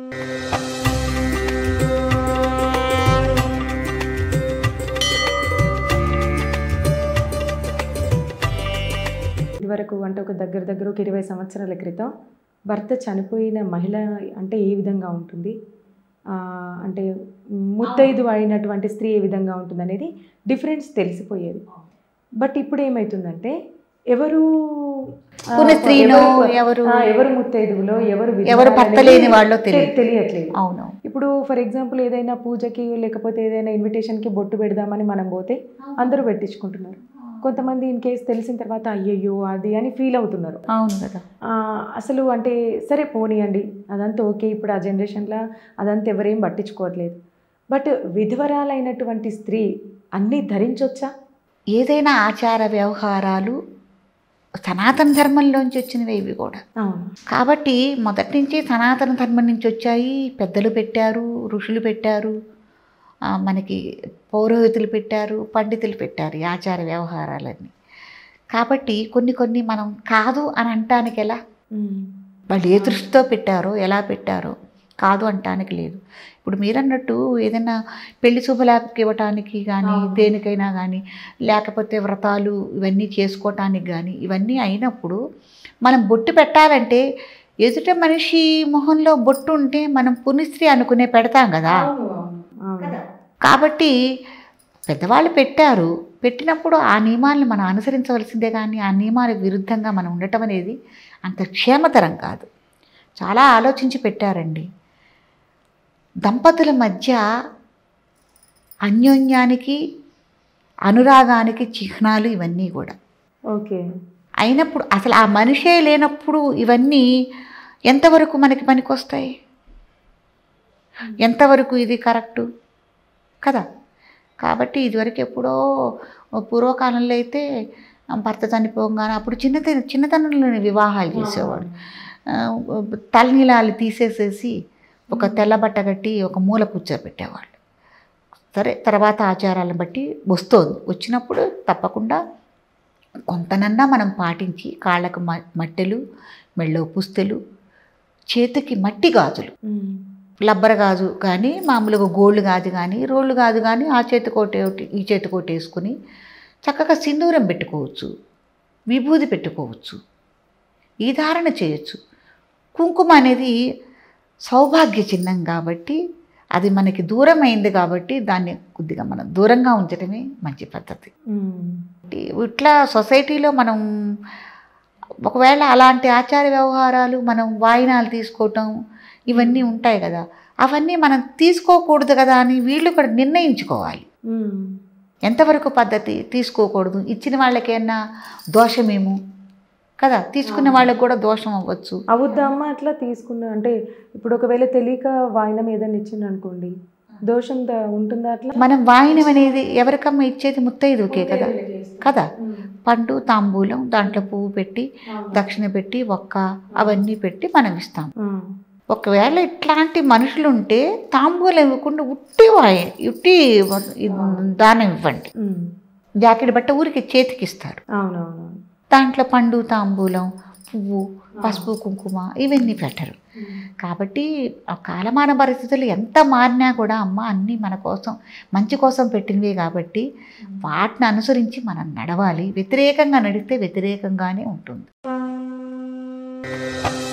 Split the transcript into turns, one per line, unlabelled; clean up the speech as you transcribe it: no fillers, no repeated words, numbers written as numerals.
ఇదివరకు అంటే ఒక దగ్గర ఒక 20 సంవత్సరాల క్రితం భర్త చనిపోయిన మహిళ అంటే ఏ విధంగా ఉంటుంది, అంటే ముత్తైదు అయినటువంటి స్త్రీ ఏ విధంగా ఉంటుంది అనేది డిఫరెన్స్ తెలిసిపోయేది. బట్ ఇప్పుడు ఏమవుతుందంటే ఎవరు ముత్తైదువులో ఎవరు
భర్త లేని వాళ్ళు
తెలియట్లేదు.
అవును.
ఇప్పుడు ఫర్ ఎగ్జాంపుల్ ఏదైనా పూజకి లేకపోతే ఏదైనా ఇన్విటేషన్కి బొట్టు పెడదామని మనం పోతే అందరూ పెట్టించుకుంటున్నారు. కొంతమంది ఇన్ కేసు తెలిసిన తర్వాత అయ్యయ్యో అది అని ఫీల్ అవుతున్నారు.
అవును కదా.
అసలు అంటే సరే పోనీయండి, అదంతా ఓకే. ఇప్పుడు ఆ జనరేషన్లో అదంతా ఎవరేం పట్టించుకోవట్లేదు. బట్ విధవరాలైనటువంటి స్త్రీ అన్నీ ధరించొచ్చా?
ఏదైనా ఆచార వ్యవహారాలు సనాతన ధర్మంలోంచి వచ్చినవి ఇవి కూడా. కాబట్టి మొదటి నుంచి సనాతన ధర్మం నుంచి వచ్చాయి. పెద్దలు పెట్టారు, ఋషులు పెట్టారు, మనకి పౌరోహితులు పెట్టారు, పండితులు పెట్టారు ఈ ఆచార వ్యవహారాలన్నీ. కాబట్టి కొన్ని మనం కాదు అని అంటానికి ఎలా, వాళ్ళు ఏ దృష్టితో పెట్టారో ఎలా పెట్టారో కాదు అంటానికి లేదు. ఇప్పుడు మీరన్నట్టు ఏదైనా పెళ్లి శుభలేఖకి ఇవ్వటానికి కానీ దేనికైనా కానీ లేకపోతే వ్రతాలు ఇవన్నీ చేసుకోవటానికి కానీ ఇవన్నీ అయినప్పుడు మనం బొట్టు పెట్టాలంటే ఎదుట మనిషి మొహంలో బొట్టు ఉంటే మనం పునిస్త్రీ అనుకునే పెడతాం కదా. కాబట్టి పెద్దవాళ్ళు పెట్టారు, పెట్టినప్పుడు ఆ నియమాలను మనం అనుసరించవలసిందే. కానీ ఆ నియమాలకు విరుద్ధంగా మనం ఉండటం అనేది అంత క్షేమతరం కాదు. చాలా ఆలోచించి పెట్టారండి. దంపతుల మధ్య అన్యోన్యానికి అనురాగానికి చిహ్నాలు ఇవన్నీ కూడా.
ఓకే.
అయినప్పుడు అసలు ఆ మనిషే లేనప్పుడు ఇవన్నీ ఎంతవరకు మనకి పనికొస్తాయి, ఎంతవరకు ఇది కరెక్టు కదా. కాబట్టి ఇదివరకు ఎప్పుడో పూర్వకాలంలో అయితే భర్త చనిపోగానే అప్పుడు చిన్నతనంలోనే వివాహాలు చేసేవాడు. తలనీలాలు తీసేసేసి ఒక తెల్లబట్ట కట్టి ఒక మూల కూర్చోబెట్టేవాళ్ళు. సరే తర్వాత ఆచారాలను బట్టి వచ్చినప్పుడు తప్పకుండా కొంతనన్నా మనం పాటించి కాళ్ళకు మట్టెలు, మెళ్ళో పుస్తెలు, చేతికి మట్టి గాజులు, లబ్బర గాజు కానీ మామూలుగా గోల్డ్ గాజు కానీ రోళ్ళు గాజు కానీ ఆ చేతికోటి ఈ చేతికోటి వేసుకుని చక్కగా సింధూరం పెట్టుకోవచ్చు, విభూది పెట్టుకోవచ్చు, ఈ ధారణ చేయొచ్చు. కుంకుమ అనేది సౌభాగ్య చిహ్నం కాబట్టి అది మనకి దూరమైంది కాబట్టి దాన్ని కొద్దిగా మనం దూరంగా ఉంచడమే మంచి పద్ధతి. ఇట్లా సొసైటీలో మనం ఒకవేళ అలాంటి ఆచార వ్యవహారాలు మనం వాయినాలు తీసుకోవటం ఇవన్నీ ఉంటాయి కదా, అవన్నీ మనం తీసుకోకూడదు కదా అని వీళ్ళు కూడా నిర్ణయించుకోవాలి. ఎంతవరకు పద్ధతి తీసుకోకూడదు, ఇచ్చిన వాళ్ళకేమన్నా దోషమేమో కదా, తీసుకున్న వాళ్ళకి కూడా దోషం అవ్వచ్చు.
అవుద్దామా అట్లా తీసుకున్న అంటే ఇప్పుడు ఒకవేళ తెలియక వాయినం ఏదైనా ఇచ్చింది అనుకోండి, దోషం ఉంటుందా అట్లా?
మనం వాయినం అనేది ఎవరికమ్మ ఇచ్చేది ముత్తైదుకే కదా కదా. పండు తాంబూలం దాంట్లో పువ్వు పెట్టి దక్షిణ పెట్టి ఒక్క అవన్నీ పెట్టి మనం ఇస్తాం. ఒకవేళ ఇట్లాంటి మనుషులు ఉంటే తాంబూలం ఇవ్వకుండా ఉట్టి దానం ఇవ్వండి. జాకెట్ బట్ట ఊరికి చేతికి ఇస్తారు. దాంట్లో పండు తాంబూలం పువ్వు పసుపు కుంకుమ ఇవన్నీ పెట్టరు. కాబట్టి ఆ కాలమాన పరిస్థితులు ఎంత మారినా కూడా అమ్మ అన్నీ మన కోసం మంచి కోసం పెట్టినవే కాబట్టి వాటిని అనుసరించి మనం నడవాలి. వ్యతిరేకంగా నడిస్తే వ్యతిరేకంగానే ఉంటుంది.